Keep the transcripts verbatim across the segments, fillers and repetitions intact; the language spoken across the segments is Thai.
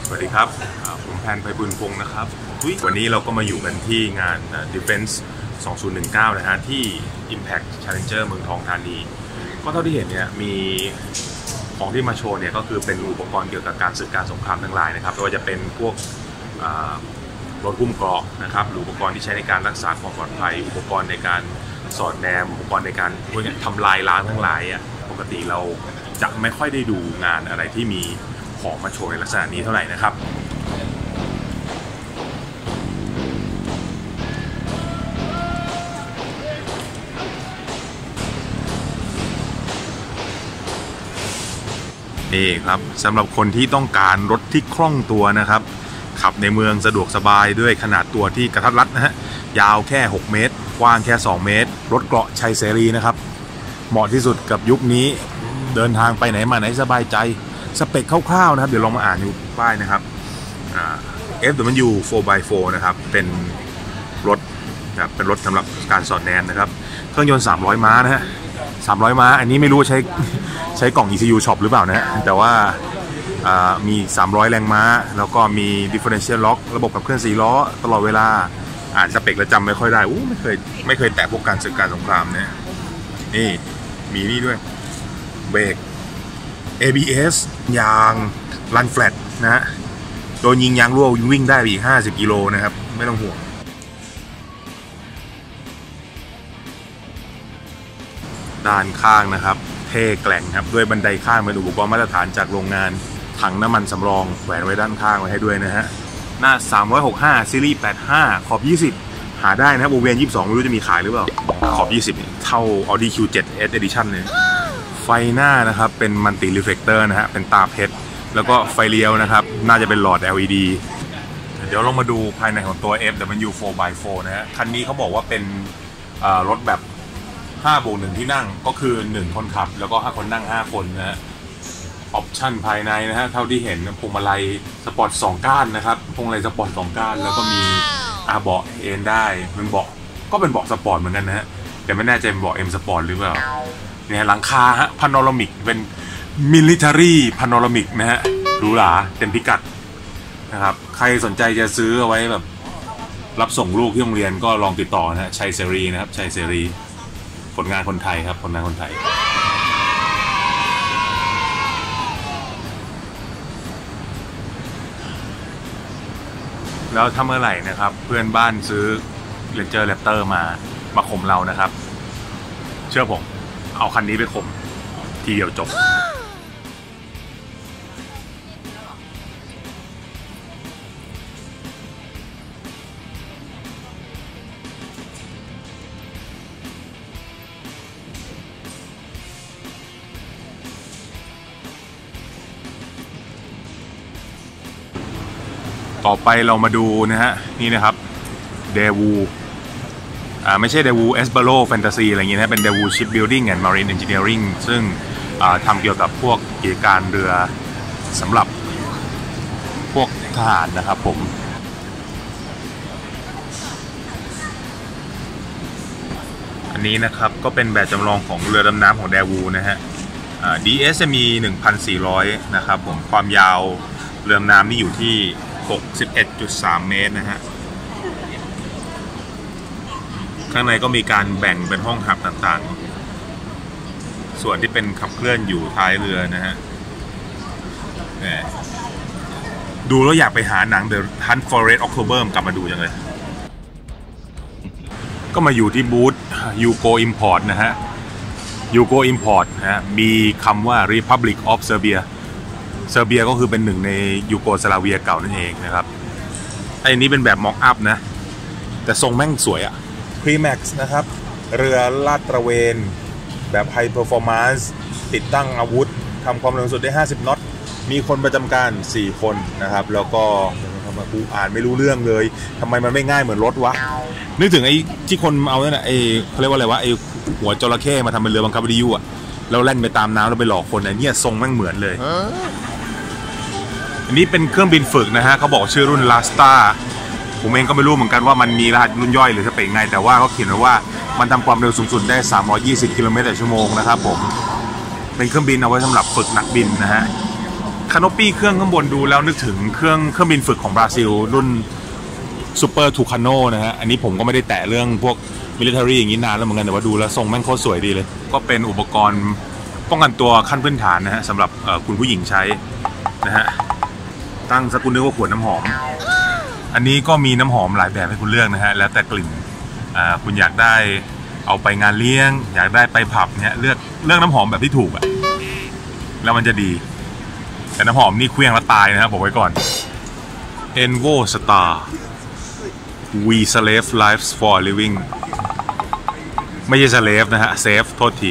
สวัสดีครับผมแพนไพบุญพงศ์นะครับวันนี้เราก็มาอยู่กันที่งาน Defense สองพันสิบเก้านะฮะที่ Impact Challenger เมืองทองธานีก็เท่าที่เห็นเนี่ยมีของที่มาโชว์เนี่ยก็คือเป็นอุปกรณ์เกี่ยวกับการศึกการสงครามทั้งหลายนะครับไม่ว่าจะเป็นพวกรถหุ้มเกราะนะครับหรืออุปกรณ์ที่ใช้ในการรักษาความปลอดภัยอุปกรณ์ในการสอดแนมอุปกรณ์ในการทำลายล้างทั้งหลายอ่ะปกติเราจะไม่ค่อยได้ดูงานอะไรที่มีของมาโชว์ในลักษณะนี้เท่าไหร่นะครับนี่ครับสำหรับคนที่ต้องการรถที่คล่องตัวนะครับขับในเมืองสะดวกสบายด้วยขนาดตัวที่กระทัดรัดนะฮะยาวแค่หกเมตรกว้างแค่สองเมตรรถเกราะชัยเสรีนะครับเหมาะที่สุดกับยุคนี้เดินทางไปไหนมาไหนสบายใจสเปคคร่าวๆนะครับเดี๋ยวลองมาอ่านดูป้ายนะครับ เอฟ ดับเบิลยู โฟร์ บาย โฟร์ นะครับเป็นรถครับเป็นรถสำหรับการสอดแนมนะครับเครื่องยนต์สามร้อยม้านะฮะสามร้อยม้าอันนี้ไม่รู้ใช้ใช้กล่อง อี ซี ยู Shop หรือเปล่านะฮะแต่ว่ามีสามร้อยแรงม้าแล้วก็มี Differential Lock ระบบขับเคลื่อนสี่ล้อตลอดเวลาอ่านสเปคแล้วจำไม่ค่อยได้อู้ไม่เคยไม่เคยแตะพวกการศึกการสงครามเนี่ยนี่มีนี่ด้วยเบรก เอ บี เอส ยางรันแฟลตนะฮะโดนยิงยางรั่ววิ่งได้อีกห้าสิบกิโลนะครับไม่ต้องห่วงด้านข้างนะครับเท่แกร่งครับด้วยบันไดข้างเป็นอุปกรณ์มาตรฐานจากโรงงานถังน้ำมันสำรองแขวนไว้ด้านข้างไว้ให้ด้วยนะฮะหน้าสามร้อยหกสิบห้าซีรีส์แปดสิบห้าขอบยี่สิบหาได้นะครับวงเวียนยี่สิบสองไม่รู้จะมีขายหรือเปล่าขอบยี่สิบเท่า Audi คิว เซเว่น Edition เลยไฟหน้านะครับเป็นมัลติรีเฟล็กเตอร์นะฮะเป็นตาเพชรแล้วก็ไฟเลี้ยวนะครับน่าจะเป็นหลอด แอล อี ดี เดี๋ยวลองมาดูภายในของตัว เอฟ ดับเบิลยู โฟร์ บาย โฟร์ นะฮะคันนี้เขาบอกว่าเป็นรถแบบห้าบวกหนึ่งที่นั่งก็คือหนึ่งคนขับแล้วก็ห้าคนนั่งห้าคนนะฮะออปชั่นภายในนะฮะเท่าที่เห็นพวงมาลัยสปอร์ตสองก้านนะครับพวงมาลัยสปอร์ตสองก้านแล้วก็มีอาเบาะเอนได้เป็นเบาะก็เป็นเบาะสปอร์ตเหมือนกันนะฮะแต่ไม่แน่ใจเป็นเบาะ M Sport หรือเปล่าเนี่ยหลังคาฮะพาโนรามิกเป็นมิลิเตอรี่พาโนรามิกนะฮะหรูหราเต็มพิกัดนะครับใครสนใจจะซื้อเอาไว้แบบรับส่งลูกที่โรงเรียนก็ลองติดต่อนะฮะชัยเสรีนะครับชัยเสรีผลงานคนไทยครับผลงานคนไทยแล้วถ้าเมื่อไหร่นะครับเพื่อนบ้านซื้อ Ranger Raptor มามาข่มเรานะครับเชื่อผมเอาคันนี้ไปข่มทีเดียวจบต่อไปเรามาดูนะฮะนี่นะครับเดวูอ่าไม่ใช่เดวูเอสบาโลแฟนตาซีอะไรเงี้ยนะเป็นเดวูชิปบิลดิ้งแอนด์มารีนเอนจิเนียริงซึ่งทำเกี่ยวกับพวกกิจการเรือสำหรับพวกทหารนะครับผมอันนี้นะครับก็เป็นแบบจำลองของเรือดำน้ำของเดวูนะฮะ ดี เอส มี หนึ่งพันสี่ร้อย นะครับผมความยาวเรือดำน้ำนี่อยู่ที่หกสิบเอ็ดจุดสาม เมตรนะฮะข้างในก็มีการแบ่งเป็นห้องหับต่างๆส่วนที่เป็นขับเคลื่อนอยู่ท้ายเรือนะฮะดูแล้วอยากไปหาหนัง The Hunt for Red October กลับมาดูจังเลยก็มาอยู่ที่บูธ Yugo Import นะฮะ Yugo Import นะฮะมีคำว่า Republic of Serbiaเซอร์เบียก็คือเป็นหนึ่งในยูโกสลาเวียเก่านั่นเองนะครับไอ้นี้เป็นแบบม็อกอัพนะแต่ทรงแม่งสวยอะ Premax นะครับเรือลาดตระเวนแบบไฮเพอร์ฟอร์มานซ์ติดตั้งอาวุธทำความเร็วสุดได้ห้าสิบน็อตมีคนประจำการสี่คนนะครับแล้วก็ทำไมกูอ่านไม่รู้เรื่องเลยทำไมมันไม่ง่ายเหมือนรถวะนึกถึงไอ้ที่คนเอาเนี่ยนะไอ้เขาเรียกว่าอะไรวะไอ้หัวจระเข้มาทำเป็นเรือบังคับวิทยุอะแล้วแล่นไปตามน้ำแล้วไปหลอกคนไอ้เนี่ยทรงแม่งเหมือนเลยอันนี้เป็นเครื่องบินฝึกนะฮะเขาบอกชื่อรุ่น Lasta ผมเองก็ไม่รู้เหมือนกันว่ามันมีรหัสรุ่นย่อยหรือสเปคไงแต่ว่าเขาเขียนไว้ว่ามันทำความเร็วสูงสุดได้สามร้อยยี่สิบกิโลเมตรต่อชั่วโมงนะครับผมเป็นเครื่องบินเอาไว้สำหรับฝึกนักบินนะฮะคานอปี้เครื่องข้างบนดูแล้วนึกถึงเครื่องเครื่องบินฝึกของบราซิลรุ่นซูเปอร์ทูคาโนนะฮะอันนี้ผมก็ไม่ได้แตะเรื่องพวกมิลิเตอรี่อย่างนี้นานแล้วเหมือนกันแต่ว่าดูแล้วทรงแม่งโคตรสวยดีเลยก็เป็นอุปกรณ์ป้องกันตัวขั้นพื้นฐานนะฮะสำหรับคุณผู้หญิงใช้นะฮะตั้งสกุลนึกว่าขวดน้ำหอมอันนี้ก็มีน้ำหอมหลายแบบให้คุณเลือกนะฮะแล้วแต่กลิ่นคุณอยากได้เอาไปงานเลี้ยงอยากได้ไปผับเนี่ยเลือกเลือกน้ำหอมแบบที่ถูกอะแล้วมันจะดีแต่น้ำหอมนี่เครื่องแล้วตายนะครับบอกไว้ก่อน Envo Star We Slave Lives for Living ไม่ใช่ slave นะฮะ save โทษที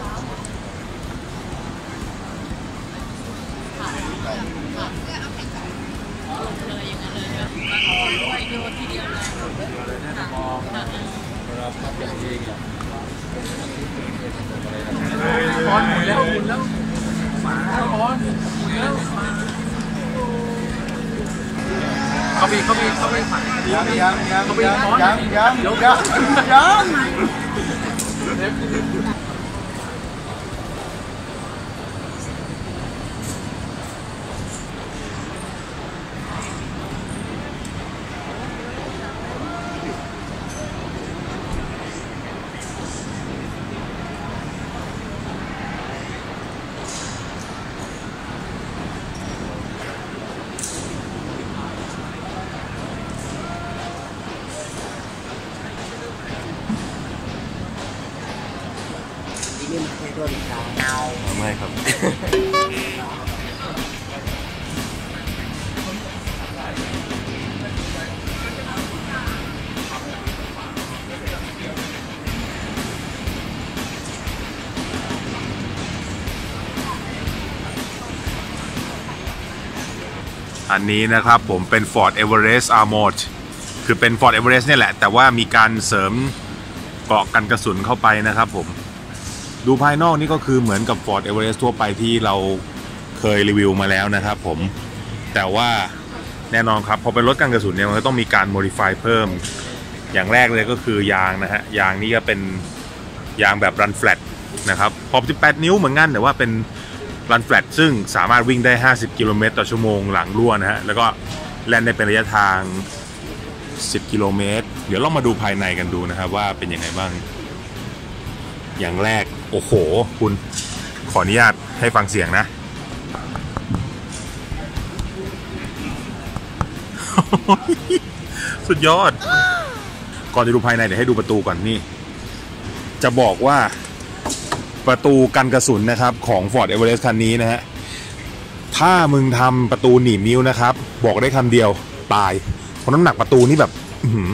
บอลหมุนแล้วหมุนแล้วบอลหมุนแล้วเขาบีเขาบีเขาบียังยังยังเขาบียังยังยังยังยังไม่ครับอันนี้นะครับผมเป็น Ford Everest Armored คือเป็น Ford Everest เนี่ยแหละแต่ว่ามีการเสริมเกราะกันกระสุนเข้าไปนะครับผมดูภายนอกนี่ก็คือเหมือนกับ Ford Everest ทั่วไปที่เราเคยรีวิวมาแล้วนะครับผมแต่ว่าแน่นอนครับพอเป็นรถกันกระสุนเนี่ยมันก็ต้องมีการ modify เพิ่มอย่างแรกเลยก็คือยางนะฮะยางนี่ก็เป็นยางแบบ run flat นะครับขอบสิบแปดนิ้วเหมือนกันแต่ว่าเป็น run flat ซึ่งสามารถวิ่งได้ห้าสิบกิโลเมตรต่อชั่วโมงหลังรั่วนะฮะแล้วก็แล่นได้เป็นระยะทางสิบกิโลเมตรเดี๋ยวเรามาดูภายในกันดูนะครับว่าเป็นยังไงบ้างอย่างแรกโอ้โหคุณขออนุญาตให้ฟังเสียงนะ สุดยอดก่อนจะดูภายในเดี๋ยวให้ดูประตูก่อนนี่จะบอกว่าประตูกันกระสุนนะครับของ Ford Everest คันนี้นะฮะถ้ามึงทำประตูหนีบนิ้วนะครับบอกได้คำเดียวตายเพราะน้ำหนักประตูนี่แบบ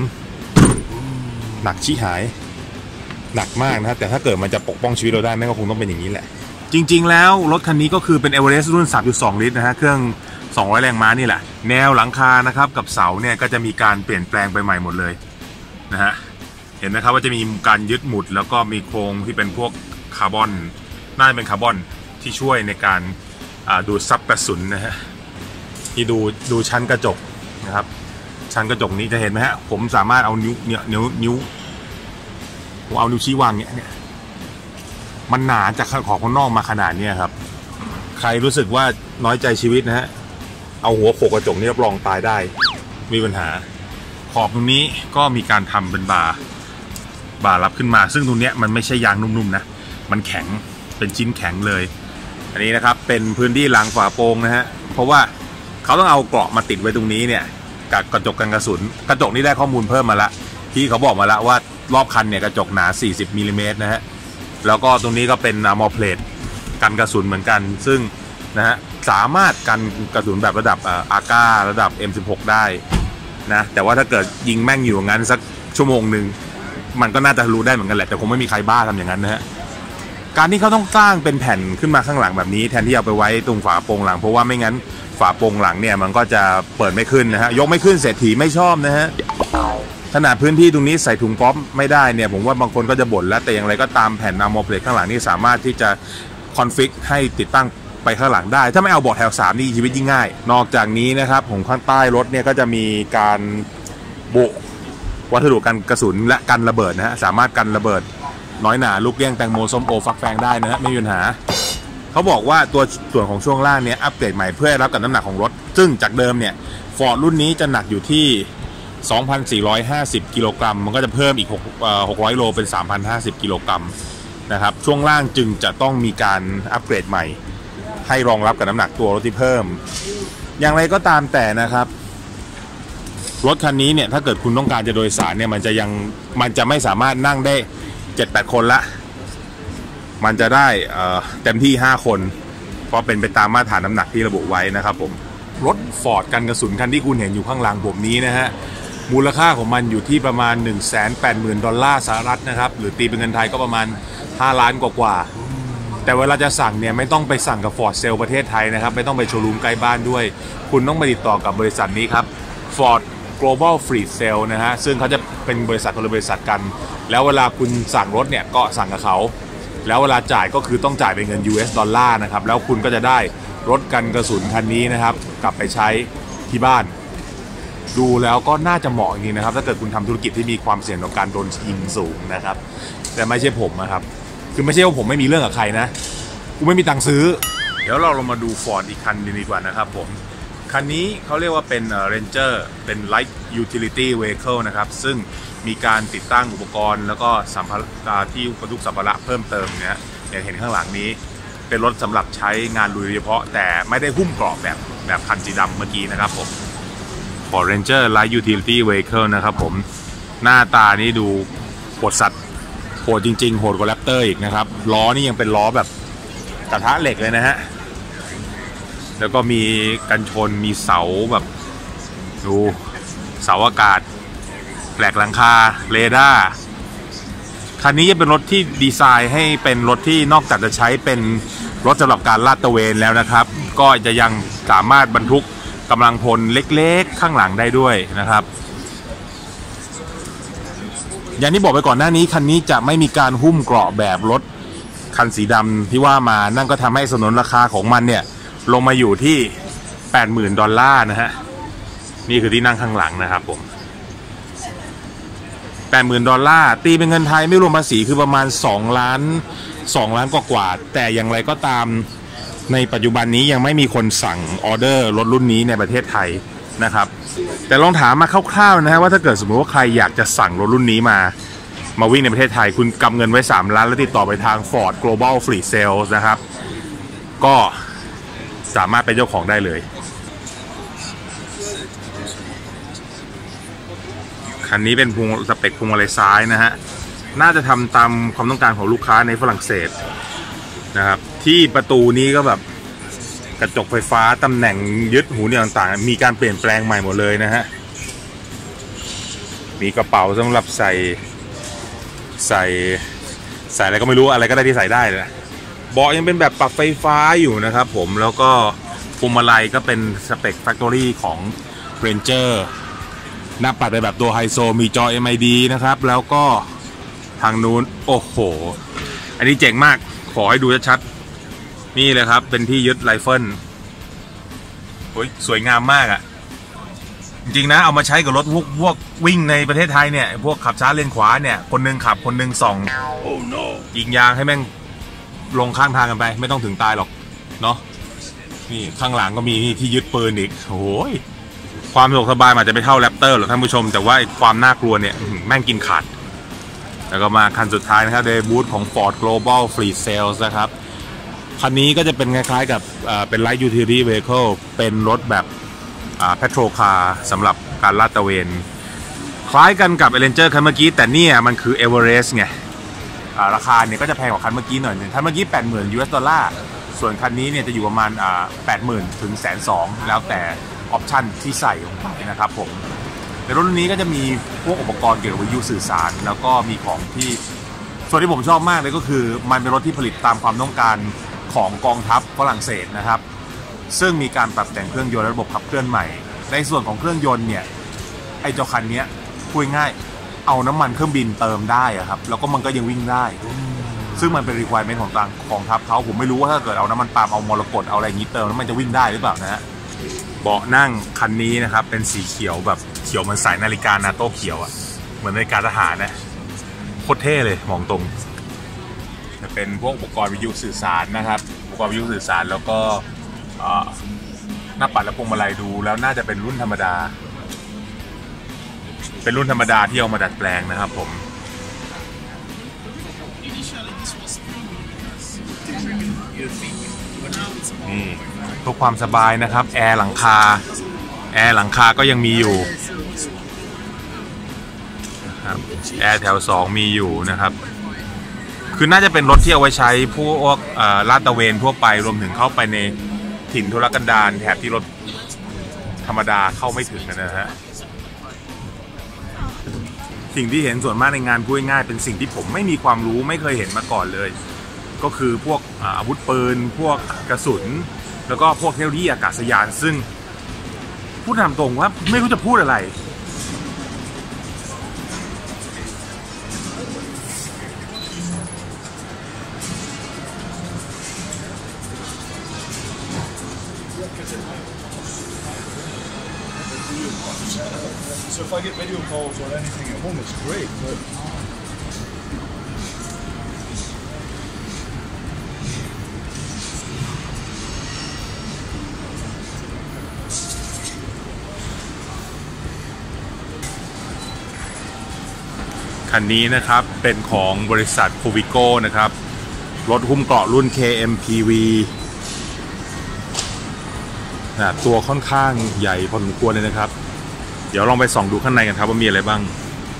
หนักชิหายหนักมากนะแต่ถ้าเกิดมันจะปกป้องชีวิตเราได้แม่งก็คงต้องเป็นอย่างนี้แหละจริงๆแล้วรถคันนี้ก็คือเป็น Everest รุ่น สามจุดสอง ลิตรนะฮะเครื่องสองร้อยแรงม้านี่แหละแนวหลังคานะครับกับเสาเนี่ยก็จะมีการเปลี่ยนแปลงไปใหม่หมดเลยนะฮะเห็นนะครับว่าจะมีการยึดหมุดแล้วก็มีโครงที่เป็นพวกคาร์บอนน่าจะเป็นคาร์บอนที่ช่วยในการดูดซับกระสุนนะฮะที่ดูดูชั้นกระจกนะครับชั้นกระจกนี้จะเห็นไหมฮะผมสามารถเอานิ้วนิ้วนิ้วนิ้วผมเอานิ้วชี้วางเนี่ยเนี่ยมันหนาจากขอบข้างนอกมาขนาดนี้ครับใครรู้สึกว่าน้อยใจชีวิตนะฮะเอาหัวโขกกระจกนี่รับรองตายได้มีปัญหาขอบตรงนี้ก็มีการทำเป็นบาร์บาร์รับขึ้นมาซึ่งตรงนี้มันไม่ใช่ยางนุ่มๆนะมันแข็งเป็นชิ้นแข็งเลยอันนี้นะครับเป็นพื้นที่หลังฝาโปร่งนะฮะเพราะว่าเขาต้องเอาเกราะมาติดไว้ตรงนี้เนี่ยกับกระจกกันกระสุนกระจกนี่ได้ข้อมูลเพิ่มมาละที่เขาบอกมาแล้วว่ารอบคันเนี่ยกระจกหนาสี่สิบมิลลิเมตรนะฮะแล้วก็ตรงนี้ก็เป็นอะร์มอร์เพลทกันกระสุนเหมือนกันซึ่งนะฮะสามารถกันกระสุนแบบระดับอาก้าระดับ เอ็ม สิบหก ได้นะแต่ว่าถ้าเกิดยิงแม่งอยู่งั้นสักชั่วโมงหนึ่งมันก็น่าจะรู้ได้เหมือนกันแหละแต่คงไม่มีใครบ้าทำอย่างนั้นนะฮะการที่เขาต้องสร้างเป็นแผ่นขึ้นมาข้างหลังแบบนี้แทนที่เอาไปไว้ตรงฝาโปร่งหลังเพราะว่าไม่งั้นฝาโปร่งหลังเนี่ยมันก็จะเปิดไม่ขึ้นนะฮะยกไม่ขึ้นเศรษฐีไม่ชอบนะฮะขนาดพื้นที่ตรงนี้ใส่ถุงป๊อปไม่ได้เนี่ยผมว่าบางคนก็จะบ่นแล้วแต่อย่างไรก็ตามแผ่นอะร์มอร์เพลทข้างหลังนี่สามารถที่จะคอนฟิกให้ติดตั้งไปข้างหลังได้ถ้าไม่เอาเบาะแถวสามนี่ชีวิตยิ่งง่ายนอกจากนี้นะครับของข้างใต้รถเนี่ยก็จะมีการบุวัสดุกันกระสุนและกันระเบิดนะฮะสามารถกันระเบิดน้อยหนาลูกเลี้ยงแตงโมส้มโอฟักแฟงได้นะฮะไม่มีปัญหาเขเขาบอกว่าตัวส่วนของช่วงล่างเนี่ยอัปเกรดใหม่เพื่อรับกับน้ำหนักของรถซึ่งจากเดิมเนี่ยฟอร์ดรุ่นนี้จะหนักอยู่ที่ สองพันสี่ร้อยห้าสิบ กิโลกรัมมันก็จะเพิ่มอีกหกร้อยโลเป็น สามพันห้าสิบ กิโลกรัมนะครับช่วงล่างจึงจะต้องมีการอัปเกรดใหม่ให้รองรับกับน้ำหนักตัวรถที่เพิ่มอย่างไรก็ตามแต่นะครับรถคันนี้เนี่ยถ้าเกิดคุณต้องการจะโดยสารเนี่ยมันจะยังมันจะไม่สามารถนั่งได้ เจ็ดแปด คนละมันจะได้เต็มที่ห้าคนเพราะเป็นไปตามมาตรฐานน้ำหนักที่ระบุไว้นะครับผมรถ Ford กันกระสุนคันที่คุณเห็นอยู่ข้างหลังผมนี้นะฮะมูลค่าของมันอยู่ที่ประมาณ หนึ่งแสนแปดหมื่น ดอลลาร์สหรัฐนะครับหรือตีเป็นเงินไทยก็ประมาณห้าล้านกว่าๆแต่เวลาจะสั่งเนี่ยไม่ต้องไปสั่งกับ Ford Sale ประเทศไทยนะครับไม่ต้องไปโชว์รูมใกล้บ้านด้วยคุณต้องไปติดต่อกับบริษัทนี้ครับ Ford Global Fleet Sale นะฮะซึ่งเขาจะเป็นบริษัทคนละบริษัทกันแล้วเวลาคุณสั่งรถเนี่ยก็สั่งกับเขาแล้วเวลาจ่ายก็คือต้องจ่ายเป็นเงิน ยู เอส ดอลลาร์นะครับแล้วคุณก็จะได้รถกันกระสุนคันนี้นะครับกลับไปใช้ที่บ้านดูแล้วก็น่าจะเหมาะจริงๆนะครับถ้าเกิดคุณทำธุรกิจที่มีความเสี่ยงต่อการโดนยิงสูงนะครับแต่ไม่ใช่ผมนะครับคือไม่ใช่ว่าผมไม่มีเรื่องกับใครนะกูไม่มีตังค์ซื้อเดี๋ยวเราลงมาดู Ford อีกคันดีกว่านะครับผมคันนี้เขาเรียกว่าเป็น Ranger เป็น Light Utility Vehicle นะครับซึ่งมีการติดตั้งอุปกรณ์แล้วก็สัมภาระที่บรรทุกสัมภาระเพิ่มเติมเนี่ยอย่างเห็นข้างหลังนี้เป็นรถสำหรับใช้งานลุยโดยเฉพาะแต่ไม่ได้หุ้มเกราะแบบแบบคันสีดำเมื่อกี้นะครับผม Ford Ranger Light Utility Vehicle นะครับผมหน้าตานี่ดูโหดสัตว์โหดจริงๆโหดกว่า Raptor อีกนะครับล้อนี่ยังเป็นล้อแบบกระทะเหล็กเลยนะฮะแล้วก็มีกันชนมีเสาแบบดูเสาอากาศแปลกหลังคาเรดาร์คันนี้จะเป็นรถที่ดีไซน์ให้เป็นรถที่นอกจากจะใช้เป็นรถสำหรับการลาดตระเวนแล้วนะครับก็จะยังสามารถบรรทุกกำลังพลเล็กๆข้างหลังได้ด้วยนะครับอย่างที่บอกไปก่อนหน้านี้คันนี้จะไม่มีการหุ้มเกราะแบบรถคันสีดำที่ว่ามานั่นก็ทำให้สนนราคาของมันเนี่ยลงมาอยู่ที่ แปดหมื่น ดอลลาร์นะฮะนี่คือที่นั่งข้างหลังนะครับผม แปดหมื่น ดอลลาร์ตีเป็นเงินไทยไม่รวมภาษีคือประมาณสองล้านสองล้านกว่าๆแต่อย่างไรก็ตามในปัจจุบันนี้ยังไม่มีคนสั่งออเดอร์รถรุ่นนี้ในประเทศไทยนะครับแต่ลองถามมาคร่าวๆนะฮะว่าถ้าเกิดสมมติว่าใครอยากจะสั่งรถรุ่นนี้มามาวิ่งในประเทศไทยคุณกำเงินไว้สามล้านแล้วติดต่อไปทาง Ford Global Fleet Sales นะครับก็สามารถเป็นเจ้าของได้เลยคันนี้เป็นพวงสเปคพวงมาลัยซ้ายนะฮะน่าจะทำตามความต้องการของลูกค้าในฝรั่งเศสนะครับที่ประตูนี้ก็แบบกระจกไฟฟ้าตำแหน่งยึดหูเนี่ยต่างๆมีการเปลี่ยนแปลงใหม่หมดเลยนะฮะมีกระเป๋าสำหรับใส่ใส่ใส่อะไรก็ไม่รู้อะไรก็ได้ที่ใส่ได้เลยเบาะยังเป็นแบบปรับไฟฟ้าอยู่นะครับผมแล้วก็พวงมาลัยก็เป็นสเปคแฟคทอรี่ของ Ranger หน้าปัดเป็นแบบตัวไฮโซมีจอ เอ็ม ไอ ดี นะครับแล้วก็ทางนู้นโอ้โหอันนี้เจ๋งมากขอให้ดูชัดๆนี่เลยครับเป็นที่ยึดไรเฟิลโอ้ยสวยงามมากอะ่ะจริงๆนะเอามาใช้กับรถพวกพวกวิ่งในประเทศไทยเนี่ยพวกขับช้าเลนขวาเนี่ยคนนึงขับคนนึงส่อง oh, no. ยิงยางให้แม่งลงข้างทางกันไปไม่ต้องถึงตายหรอกเนาะนี่ข้างหลังก็มีนี่ที่ยึดปืนอีกโอ้ยความสะดวกสบายอาจจะไม่เท่าแรปเตอร์หรอกท่านผู้ชมแต่ว่าความน่ากลัวเนี่ยแม่งกินขาดแล้วก็มาคันสุดท้ายนะครับเดบูธของ Ford Global Fleet Sales นะครับคันนี้ก็จะเป็นคล้ายๆกับเป็น Light Utility Vehicle เป็นรถแบบเพโตรคาร์สำหรับการลาดตระเวนคล้ายกันกับ Ranger คันเมื่อกี้แต่เนี่ยมันคือ Everest ไงราคาเนี่ยก็จะแพงกว่าคันเมื่อกี้หน่อยนึงคันเมื่อกี้ แปดหมื่น ยู เอส ดอลลาร์ส่วนคันนี้เนี่ยจะอยู่ประมาณ แปดหมื่น ถึง หนึ่งแสนสองหมื่น แล้วแต่ออปชั่นที่ใส่ลงไปนะครับผมในรถนี้ก็จะมีพวกอุปกรณ์เกี่ยวกับวิทยุสื่อสารแล้วก็มีของที่ส่วนที่ผมชอบมากเลยก็คือมันเป็นรถที่ผลิตตามความต้องการของกองทัพฝรั่งเศสนะครับซึ่งมีการปรับแต่งเครื่องยนต์และระบบขับเคลื่อนใหม่ในส่วนของเครื่องยนต์เนี่ยไอ้เจ้าคันนี้พูดง่ายเอาน้ำมันเครื่องบินเติมได้อะครับแล้วก็มันก็ยังวิ่งได้ซึ่งมันเป็น requirement ของทางกองทัพเขาผมไม่รู้ว่าถ้าเกิดเอาน้ำมันปาล์มเอามรกตเอาอะไรอย่างนี้เติมแล้วมันจะวิ่งได้หรือเปล่านะฮะเบาะนั่งคันนี้นะครับเป็นสีเขียวแบบเขียวเหมือนสายนาฬิกานาโต้เขียวอะเหมือนนาฬิกาทหารนะโคตรเท่เลยมองตรงจะเป็นพวกอุปกรณ์วิทยุสื่อสารนะครับอุปกรณ์วิทยุสื่อสารแล้วก็หน้าปัดและพวงมาลัยดูแล้วน่าจะเป็นรุ่นธรรมดาเป็นรุ่นธรรมดาที่เอามาดัดแปลงนะครับผมนี่เพื่อความสบายนะครับแอร์หลังคาแอร์หลังคาก็ยังมีอยู่นะครับแอร์แถวสองมีอยู่นะครับคือน่าจะเป็นรถที่เอาไว้ใช้พวกลาดตระเวนทั่วไปรวมถึงเข้าไปในถิ่นทุรกันดารแถบที่รถธรรมดาเข้าไม่ถึงนะฮะสิ่งที่เห็นส่วนมากในงานพูดง่ายเป็นสิ่งที่ผมไม่มีความรู้ไม่เคยเห็นมาก่อนเลยก็คือพวกอาวุธปืนพวกกระสุนแล้วก็พวกเทคโนโลยีอากาศยานซึ่งพูดตามตรงว่าไม่รู้จะพูดอะไร So if I get video calls or anything at home, it's great. But คันนี้นะครับเป็นของบริษัทโควิโก้นะครับรถหุ้มเกราะรุ่น เค เอ็ม พี วี นะตัวค่อนข้างใหญ่พอสมควรเลยนะครับเดี๋ยวลองไปส่องดูข้างในกันครับว่ามีอะไรบ้าง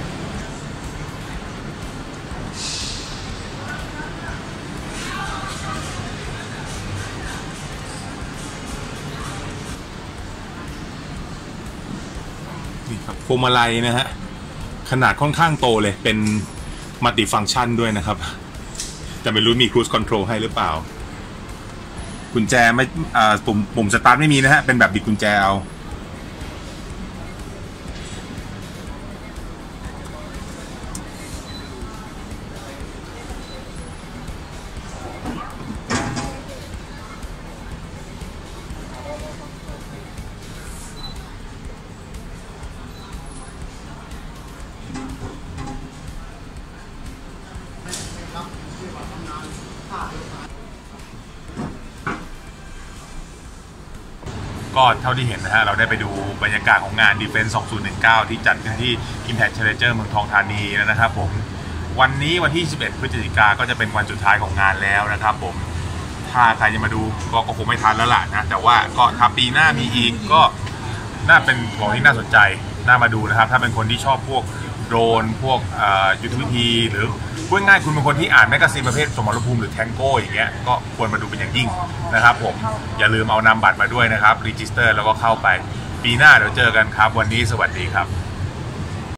นี่ครับพวงมาลัยนะฮะขนาดค่อนข้างโตเลยเป็นมัลติฟังก์ชันด้วยนะครับแต่ไม่รู้มีครูซคอนโทรลให้หรือเปล่ากุญแจไม่อ่าปุ่มปุ่มสตาร์ทไม่มีนะฮะเป็นแบบบิดกุญแจเอาก็เท่าที่เห็นนะฮะเราได้ไปดูบรรยากาศของงาน Defense สองพันสิบเก้าที่จัดขึ้นที่ Impact Challenger เมืองทองธานีนะครับผมวันนี้วันที่สิบเอ็ดพฤศจิกายนก็จะเป็นวันสุดท้ายของงานแล้วนะครับผมถ้าใครจะมาดูก็คงไม่ทันแล้วล่ะนะแต่ว่าก็ถ้าปีหน้ามีอีกก็น่าเป็นของที่น่าสนใจน่ามาดูนะครับถ้าเป็นคนที่ชอบพวกโดรนพวกยุทธวิธีหรือพูดง่ายคุณเป็นคนที่อ่านแมกกาซีนประเภทสมรภูมิหรือแทงโก้อย่างเงี้ยก็ควรมาดูเป็นอย่างยิ่งนะครับผมอย่าลืมเอานำบัตรมาด้วยนะครับรีจิสเตอร์แล้วก็เข้าไปปีหน้าเดี๋ยวเจอกันครับวันนี้สวัสดีครับ